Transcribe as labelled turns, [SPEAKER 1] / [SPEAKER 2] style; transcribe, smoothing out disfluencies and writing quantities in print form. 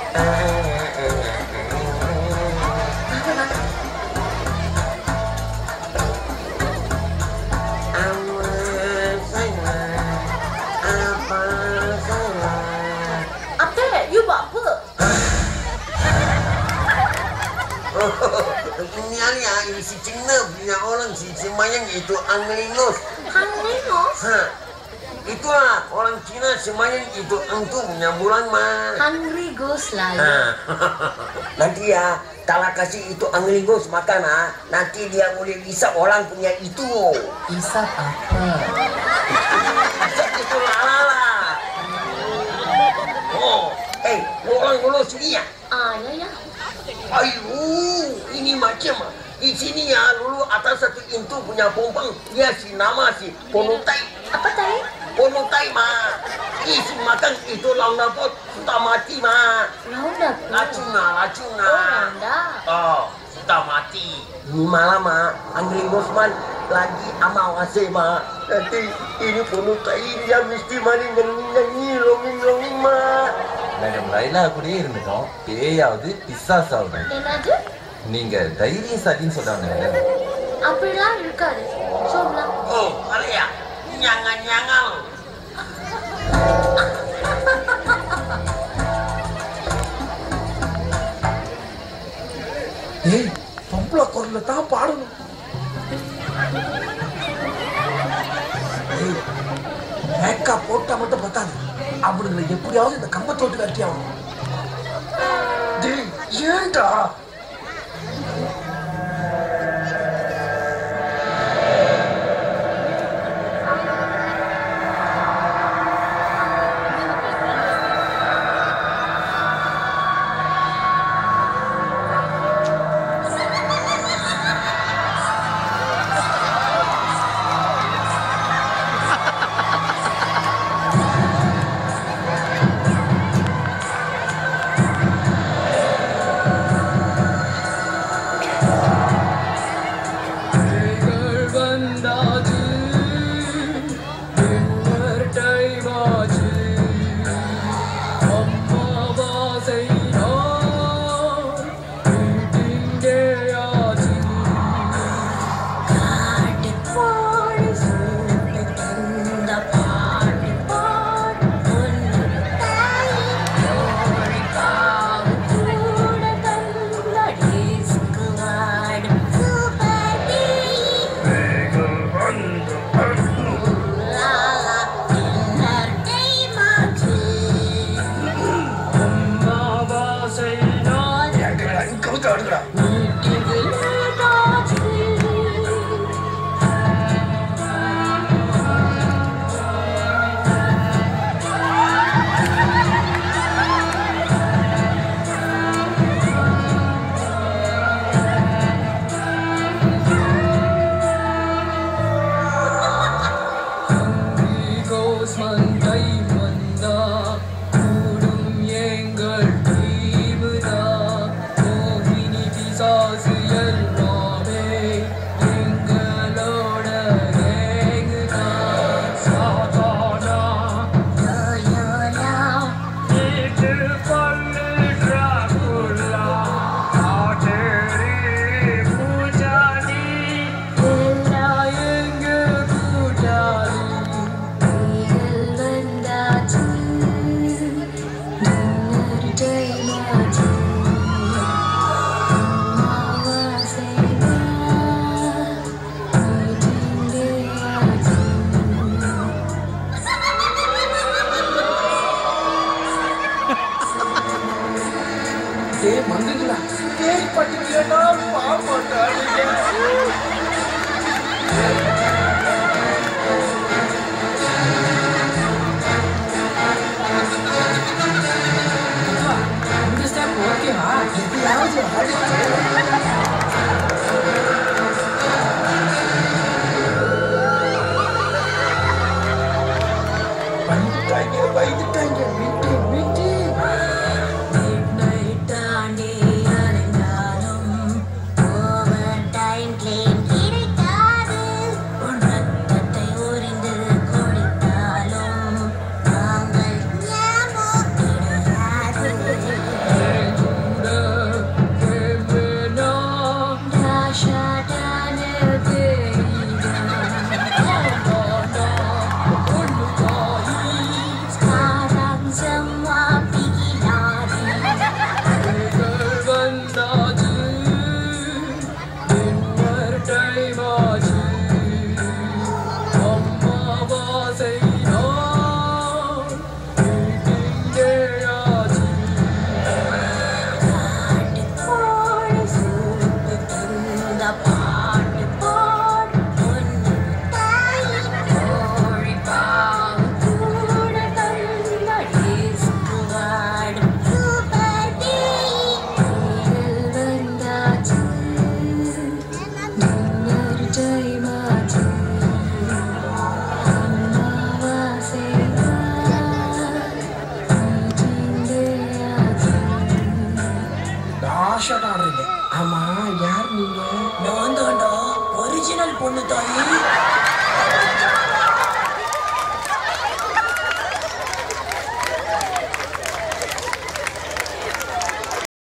[SPEAKER 1] Ini si Cina punya orang si Semayang itu Anglingus.
[SPEAKER 2] Anglingus?
[SPEAKER 1] Itulah orang Cina Semayang itu engtu punya bulan mah.
[SPEAKER 2] Anglingus lah ya.
[SPEAKER 1] Nanti ya Tala kasih itu Anglingus makan nanti dia boleh bisa orang punya itu.
[SPEAKER 2] Isap apa?
[SPEAKER 1] Isap itu lala. Oh, orang dulu sini ya?
[SPEAKER 2] Ya.
[SPEAKER 1] Ayo, ini macam di sini ya dulu atas satu intu punya pompang dia si nama si Ponutai.
[SPEAKER 2] Apa tai?
[SPEAKER 1] Ponutai mah. Isi makan itu laun dapot sudah mati mah.
[SPEAKER 2] Laun dapot?
[SPEAKER 1] Lacuna.
[SPEAKER 2] Oh, randa.
[SPEAKER 1] Oh, sudah mati. Ini malam Angling Bosman lagi amawase mah. Nanti ini Ponutai dia mesti maling nyanyi longing mah.
[SPEAKER 3] Madam Laila கூட இருந்துட்டோம் பேயாவது பிசாசாவது
[SPEAKER 2] என்னது
[SPEAKER 3] நீங்க தைரியசாலின்னு சொல்றாங்க madam
[SPEAKER 2] அப்படிலாம் இருக்காது சொல்லலாம்
[SPEAKER 1] oh அலையா ஞாங்க
[SPEAKER 4] ஏய் பொம்பளை குரல்ல தான் பாடணும் ஏய் மேக்கப் போட்டா மட்டும் பத்தாது அவனுங்களை எப்படியாவது இந்த கம்பத்தோட்டு கட்டி ஆகணும் ஏன்டா டாஷாட் ஆடுறீங்க. ஆமா யார் நீங்க?
[SPEAKER 5] நான் தாண்டா ஒரிஜினல் பொண்ணு தாயி.